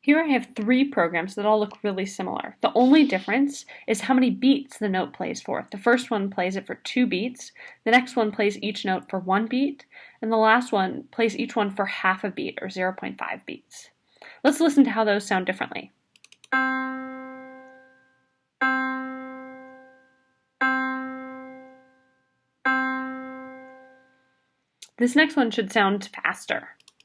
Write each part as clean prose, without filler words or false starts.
Here I have 3 programs that all look really similar. The only difference is how many beats the note plays for. The first one plays it for 2 beats, the next one plays each note for 1 beat, and the last one plays each one for half a beat or 0.5 beats. Let's listen to how those sound differently. This next one should sound faster.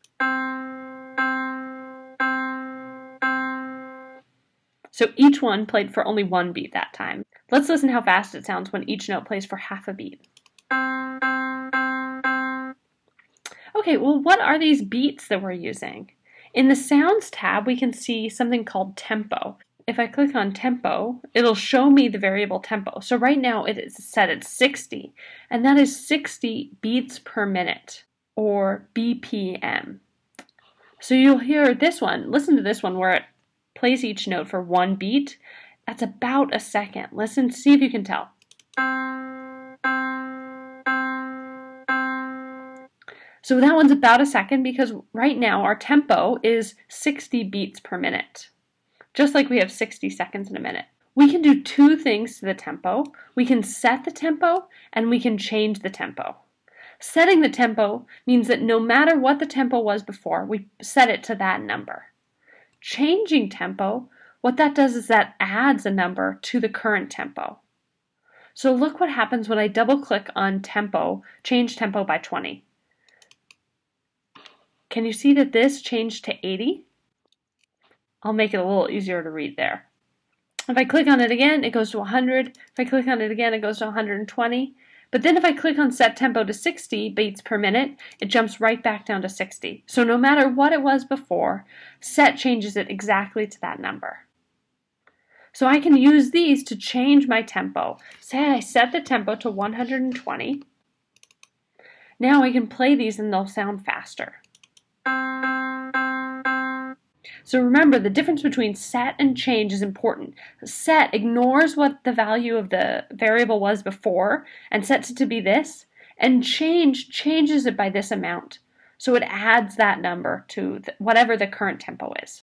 So each one played for only 1 beat that time. Let's listen how fast it sounds when each note plays for half a beat. Okay, well, what are these beats that we're using? In the Sounds tab, we can see something called tempo. If I click on tempo, it'll show me the variable tempo. So right now it is set at 60, and that is 60 beats per minute, or BPM. So you'll hear this one, listen to this one where it plays each note for 1 beat. That's about a second. Listen, see if you can tell. So that one's about a second because right now our tempo is 60 beats per minute, just like we have 60 seconds in a minute. We can do 2 things to the tempo. We can set the tempo and we can change the tempo. Setting the tempo means that no matter what the tempo was before, we set it to that number. Changing tempo, what that does is that adds a number to the current tempo. So look what happens when I double click on tempo, change tempo by 20. Can you see that this changed to 80? I'll make it a little easier to read there. If I click on it again, it goes to 100. If I click on it again, it goes to 120. But then if I click on set tempo to 60 beats per minute, it jumps right back down to 60. So no matter what it was before, set changes it exactly to that number. So I can use these to change my tempo. Say I set the tempo to 120. Now I can play these and they'll sound faster. So remember, the difference between set and change is important. Set ignores what the value of the variable was before and sets it to be this, and change changes it by this amount. So it adds that number to whatever the current tempo is.